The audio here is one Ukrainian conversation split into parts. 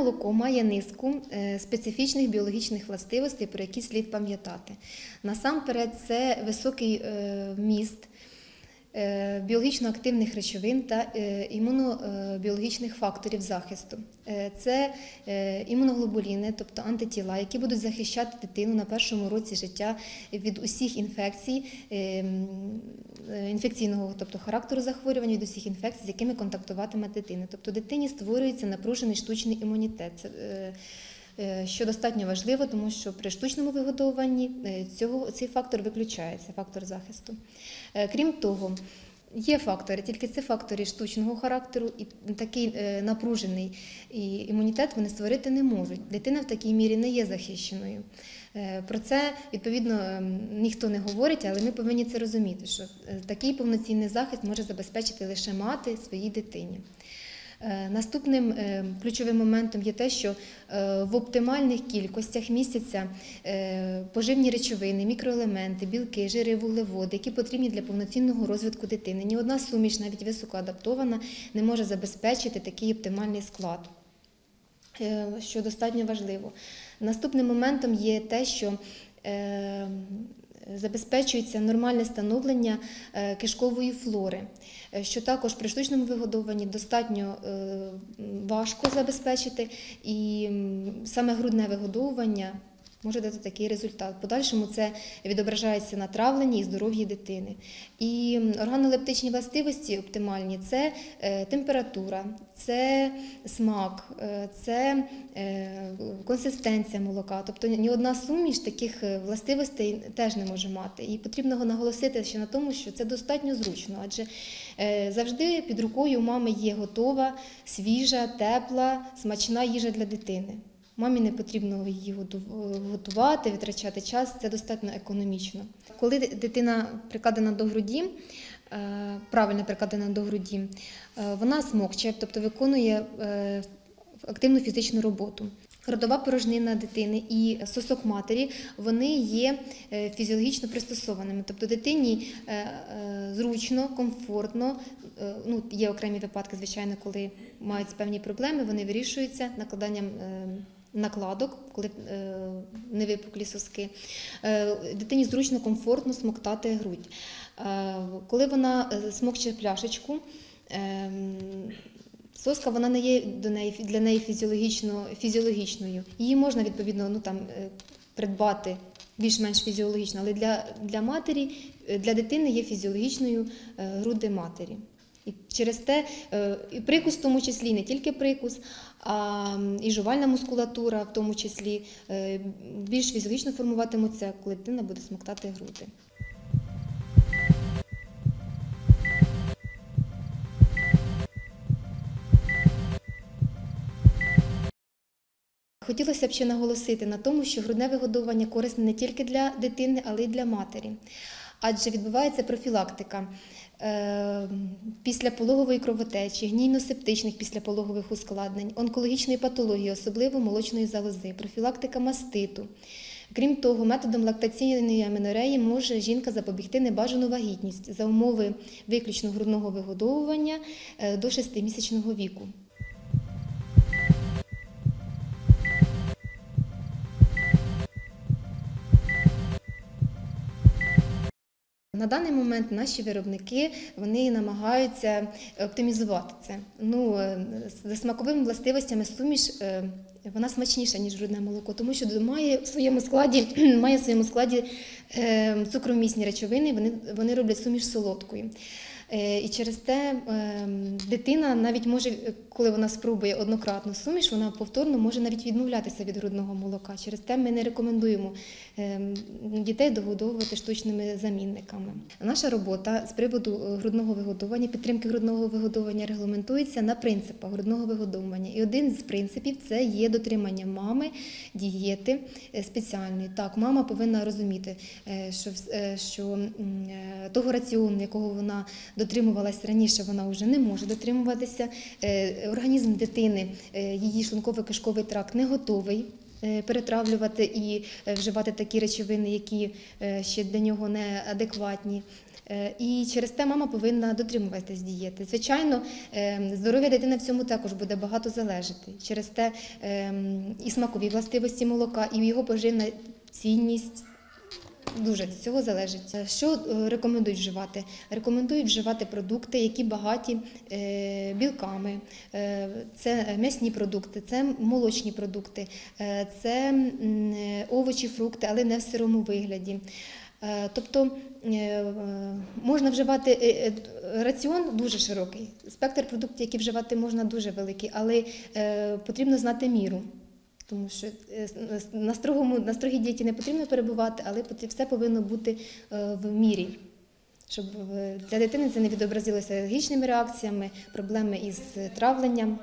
молоко має низку специфічних біологічних властивостей, про які слід пам'ятати. Насамперед, це високий вміст біологічно активних речовин та імунобіологічних факторів захисту. Це імуноглобуліни, тобто антитіла, які будуть захищати дитину на першому році життя від усіх інфекцій, інфекційного, тобто характеру захворювань, від усіх інфекцій, з якими контактуватиме дитина. Тобто дитині створюється напружений штучний імунітет. Що достатньо важливо, тому що при штучному вигодовуванні цей фактор виключається, фактор захисту. Крім того, є фактори, тільки це фактори штучного характеру, і такий напружений імунітет вони створити не можуть. Дитина в такій мірі не є захищеною. Про це, відповідно, ніхто не говорить, але ми повинні це розуміти, що такий повноцінний захист може забезпечити лише мати своїй дитині. Наступним ключовим моментом є те, що в оптимальних кількостях містяться поживні речовини, мікроелементи, білки, жири, вуглеводи, які потрібні для повноцінного розвитку дитини. Ні одна суміш, навіть високоадаптована, не може забезпечити такий оптимальний склад, що достатньо важливо. Наступним моментом є те, що забезпечується нормальне становлення кишкової флори, що також при штучному вигодовуванні достатньо важко забезпечити, і саме грудне вигодовування може дати такий результат. В подальшому це відображається на травленні і здоров'ї дитини. І органолептичні властивості оптимальні – це температура, це смак, це консистенція молока. Тобто ні одна суміш таких властивостей теж не може мати. І потрібно наголосити ще на тому, що це достатньо зручно, адже завжди під рукою у мами є готова, свіжа, тепла, смачна їжа для дитини. Мамі не потрібно її готувати, витрачати час, це достатньо економічно. Коли дитина прикладена до груді, правильно прикладена до груді, вона смокче, тобто виконує активну фізичну роботу. Родова порожнина дитини і сосок матері, вони є фізіологічно пристосованими. Тобто дитині зручно, комфортно, є окремі випадки, звичайно, коли мають певні проблеми, вони вирішуються накладанням накладок, коли не випуклі соски. Дитині зручно, комфортно смоктати грудь. Коли вона смокче пляшечку, соска вона не є для неї фізіологічною. Її можна, відповідно, придбати більш-менш фізіологічно, але для матері, для дитини є фізіологічною груди матері. І через те і прикус в тому числі, не тільки прикус, а і жувальна мускулатура в тому числі більш фізіологічно формуватимуться, коли дитина буде смоктати груди. Хотілося б ще наголосити на тому, що грудне вигодовування корисне не тільки для дитини, але й для матері. Адже відбувається профілактика післяпологової кровотечі, гнійно-септичних післяпологових ускладнень, онкологічної патології, особливо молочної залози, профілактика маститу. Крім того, методом лактаційної аменореї може жінка запобігти небажану вагітність за умови виключно грудного вигодовування до 6-місячного віку. На даний момент наші виробники вони намагаються оптимізувати це. За смаковими властивостями суміш вона смачніша, ніж грудне молоко, тому що має в своєму складі цукромісні речовини, вони роблять суміш солодкою. І через те дитина навіть може, коли вона спробує однократну суміш, вона повторно може навіть відмовлятися від грудного молока. Через те ми не рекомендуємо дітей догодовувати штучними замінниками. Наша робота з приводу грудного вигодовування, підтримки грудного вигодовування регламентується на принципах грудного вигодовування. І один з принципів – це є дотримання мами дієти спеціальної. Так, мама повинна розуміти, що того раціону, якого вона дотримувалась раніше, вона вже не може дотримуватися. Організм дитини, її шлунково-кишковий тракт не готовий перетравлювати і вживати такі речовини, які ще для нього неадекватні. І через те мама повинна дотримуватись дієти. Звичайно, здоров'я дитини в цьому також буде багато залежати. Через те і смакові властивості молока, і його поживна цінність дуже від цього залежить. Що рекомендують вживати? Рекомендують вживати продукти, які багаті білками. Це м'ясні продукти, це молочні продукти, це овочі, фрукти, але не в сирому вигляді. Тобто можна вживати раціон дуже широкий, спектр продуктів, які вживати можна, дуже великий, але потрібно знати міру. Тому що на строгій дієті не потрібно перебувати, але все повинно бути в мірі, щоб для дитини це не відобразилося алергічними реакціями, проблеми із травленням.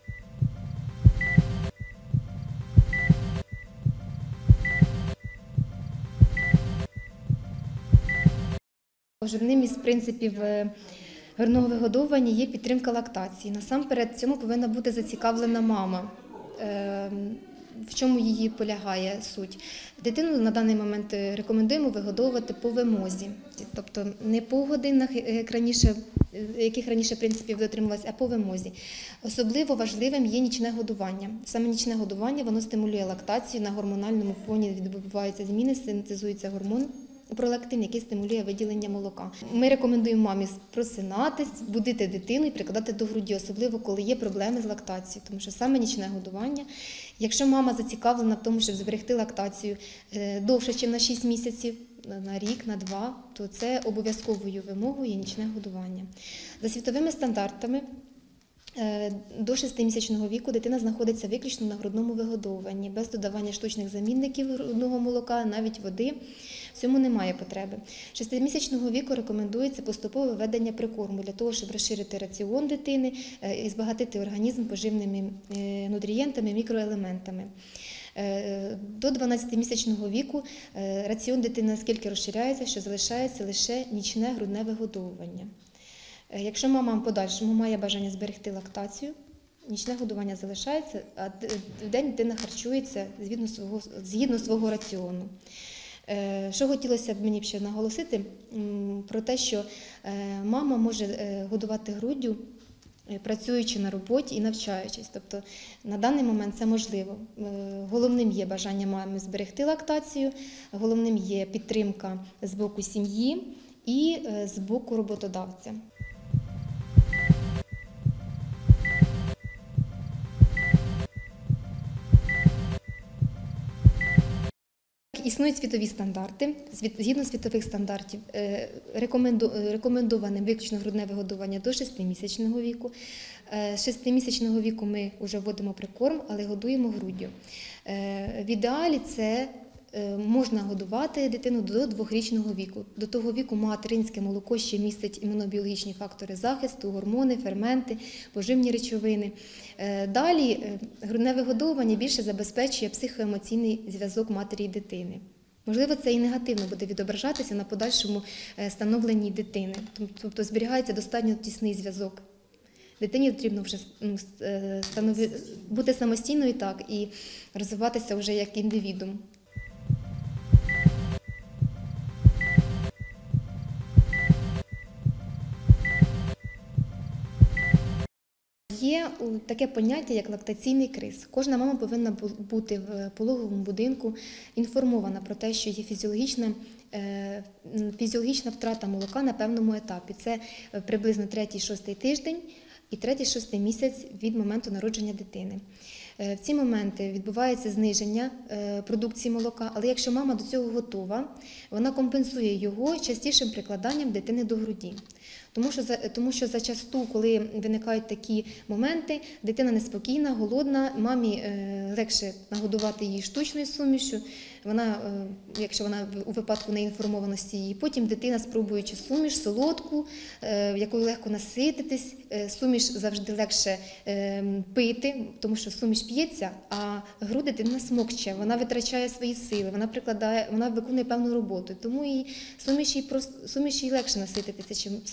Одним із принципів грудного вигодовування є підтримка лактації. Насамперед, в цьому повинна бути зацікавлена мама. В чому її полягає суть? Дитину на даний момент рекомендуємо вигодовувати по вимозі, тобто не по годинах, яких раніше принципів дотримувалися, а по вимозі. Особливо важливим є нічне годування. Саме нічне годування, воно стимулює лактацію, на гормональному фоні відбуваються зміни, синтезується гормон пролактин, який стимулює виділення молока. Ми рекомендуємо мамі просинатись, будити дитину і прикладати до груді, особливо коли є проблеми з лактацією, тому що саме нічне годування. Якщо мама зацікавлена в тому, щоб зберегти лактацію довше, ніж на 6 місяців, на рік, на 2, то це обов'язковою вимогою є нічне годування. За світовими стандартами, до 6-місячного віку дитина знаходиться виключно на грудному вигодовуванні, без додавання штучних замінників грудного молока, навіть води. В цьому немає потреби. 6-місячного віку рекомендується поступове введення прикорму для того, щоб розширити раціон дитини і збагатити організм поживними нутрієнтами, мікроелементами. До 12-місячного віку раціон дитини наскільки розширяється, що залишається лише нічне грудне вигодовування. Якщо мама в подальшому має бажання зберегти лактацію, нічне годування залишається, а вдень дитина харчується згідно свого раціону. Що хотілося б мені ще наголосити, про те, що мама може годувати груддю, працюючи на роботі і навчаючись. Тобто на даний момент це можливо. Головним є бажання мами зберегти лактацію, головним є підтримка з боку сім'ї і з боку роботодавця. Існують світові стандарти. Згідно світових стандартів рекомендоване виключно грудне вигодовування до 6-місячного віку. З 6-місячного віку ми вже вводимо прикорм, але годуємо груддю. В ідеалі це можна годувати дитину до 2-річного віку. До того віку материнське молоко ще містить імунобіологічні фактори захисту, гормони, ферменти, поживні речовини. Далі грудне вигодовування більше забезпечує психоемоційний зв'язок матері і дитини. Можливо, це і негативно буде відображатися на подальшому становленні дитини. Тобто зберігається достатньо тісний зв'язок. Дитині потрібно вже бути самостійною і розвиватися вже як індивідум. Є таке поняття, як лактаційний криз. Кожна мама повинна бути в пологовому будинку інформована про те, що є фізіологічна втрата молока на певному етапі. Це приблизно 3-6 тиждень і 3-6 місяць від моменту народження дитини. В ці моменти відбувається зниження продукції молока, але якщо мама до цього готова, вона компенсує його частішим прикладанням дитини до груді. Тому що зачасту, коли виникають такі моменти, дитина неспокійна, голодна, мамі легше нагодувати її штучною сумішю, якщо вона у випадку неінформованості її. Потім дитина, спробуючи суміш, солодку, якою легко насититись, суміш завжди легше пити, тому що суміш п'ється, а груди дитина смокче, вона витрачає свої сили, вона виконує певну роботу, тому і суміш їй легше насититися, чим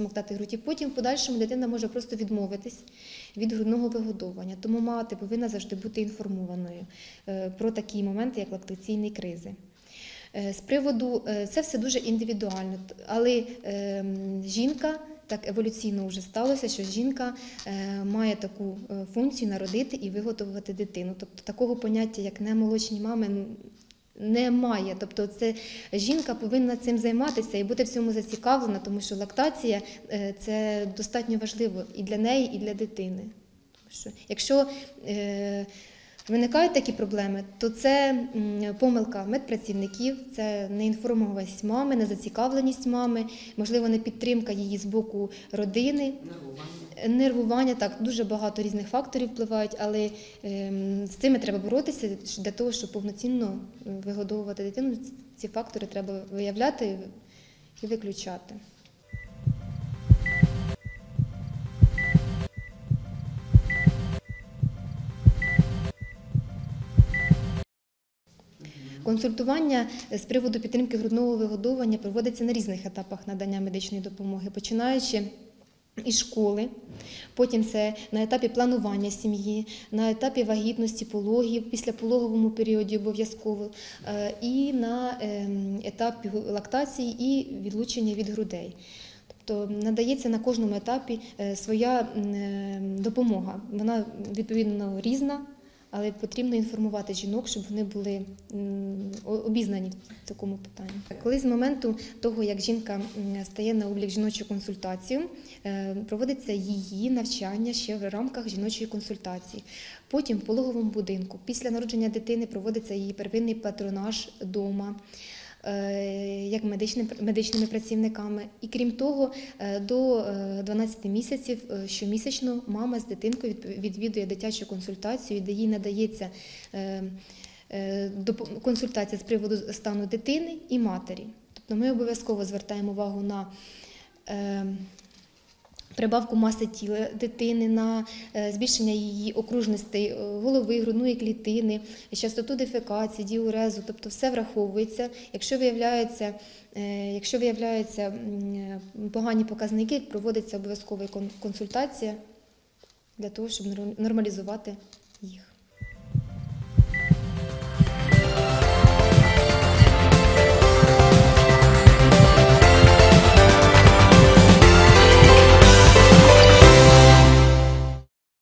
смоктати грудь. І потім в подальшому дитина може просто відмовитись від грудного вигодовування. Тому мати повинна завжди бути інформованою про такі моменти, як лактаційні кризи. З приводу, це все дуже індивідуально, але жінка, так еволюційно вже сталося, що жінка має таку функцію народити і виготовити дитину. Тобто такого поняття, як немолочні мами, немає. Тобто це жінка повинна цим займатися і бути в цьому зацікавлена, тому що лактація – це достатньо важливо і для неї, і для дитини. Тому що якщо виникають такі проблеми, то це помилка медпрацівників, це неінформованість мами, незацікавленість мами, можливо, не підтримка її з боку родини. Нервування, так, дуже багато різних факторів впливають, але з цими треба боротися для того, щоб повноцінно вигодовувати дитину. Ці фактори треба виявляти і виключати. Консультування з приводу підтримки грудного вигодовування проводиться на різних етапах надання медичної допомоги, починаючи із школи, потім це на етапі планування сім'ї, на етапі вагітності, пологів, післяпологовому періоді обов'язково, і на етапі лактації і відлучення від грудей. Тобто надається на кожному етапі своя допомога. Вона, відповідно, різна, але потрібно інформувати жінок, щоб вони були обізнані в такому питанні. Коли з моменту того, як жінка стає на облік жіночу консультацію, проводиться її навчання ще в рамках жіночої консультації. Потім в пологовому будинку, після народження дитини проводиться її первинний патронаж вдома, як медичними працівниками. І крім того, до 12 місяців щомісячно мама з дитинкою відвідує дитячу консультацію, де їй надається консультація з приводу стану дитини і матері. Тобто ми обов'язково звертаємо увагу на прибавку маси тіла дитини, на збільшення її окружностей голови, грудної клітини, частоту дефекації, діурезу, тобто все враховується. Якщо виявляються погані показники, проводиться обов'язкова консультація для того, щоб нормалізувати їх.